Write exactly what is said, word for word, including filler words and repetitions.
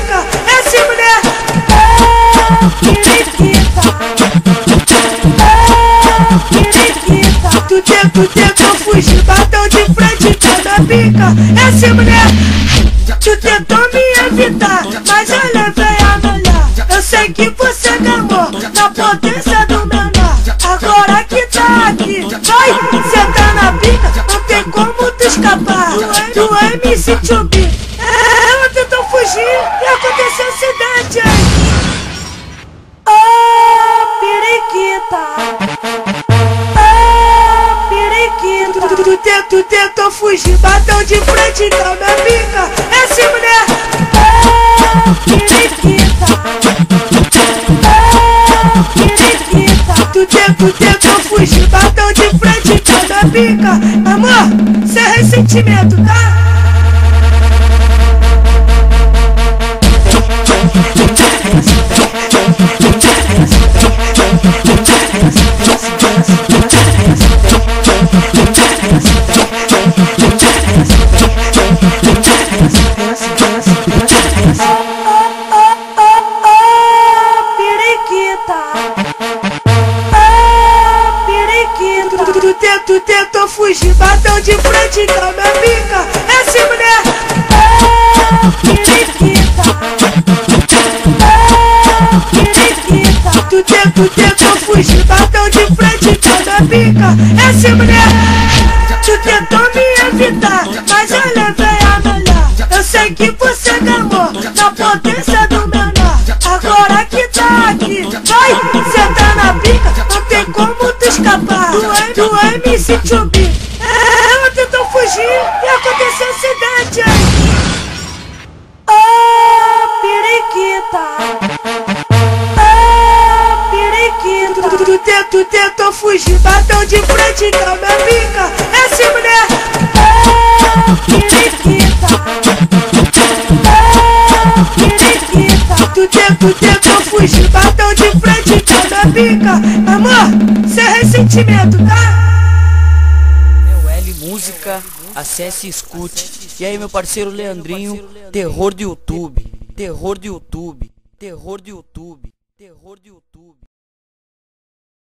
pica, essa mulher é periquita, é periquita. Tu tentou, tentou fugir, bateu de frente, cada pica, essa mulher. Tu tentou me evitar, mas eu levei a melhor. Eu sei que você gamou na potência do menor. Agora que tá aqui, vai, cê tá na pica, não tem como tu escapar. Do M C Chubi, ela tentou fugir e aconteceu um acidente, hein? Oh, periquita, oh, periquita. Tu, tu, tu, tu tentou fugir, bateu de frente, então na pica, essa mulher oh, periquita, oh, periquita. Tu, tu, tu tentou fugir, bateu de frente, então na pica. Amor, cê é ressentimento, tá? Tu tentou fugir, bateu de frente, então na pica, essa mulher é periquita, é periquita. Tu tentou, tentou fugir, bateu de frente, então na pica, essa mulher. Tu tentou me evitar, mas eu levei a melhor. Eu sei que você gamou na potência do menor. Agora que tá aqui, vai, cê tá na pica, não tem como tu escapar. Do, do M C Chubi, ela tentou fugir e aconteceu um acidente, hein? Oh, periquita, oh, periquita. Tu, tu, tu, tu tentou fugir, bateu de frente, então na pica, essa mulher oh, periquita, oh, periquita. Tu, tu, tu tentou fugir, bateu de frente, então na pica. Amor, cê é ressentimento, tá? Música, acesse e escute. E aí, meu parceiro Leandrinho, terror do YouTube, terror do YouTube, terror do YouTube, terror do YouTube.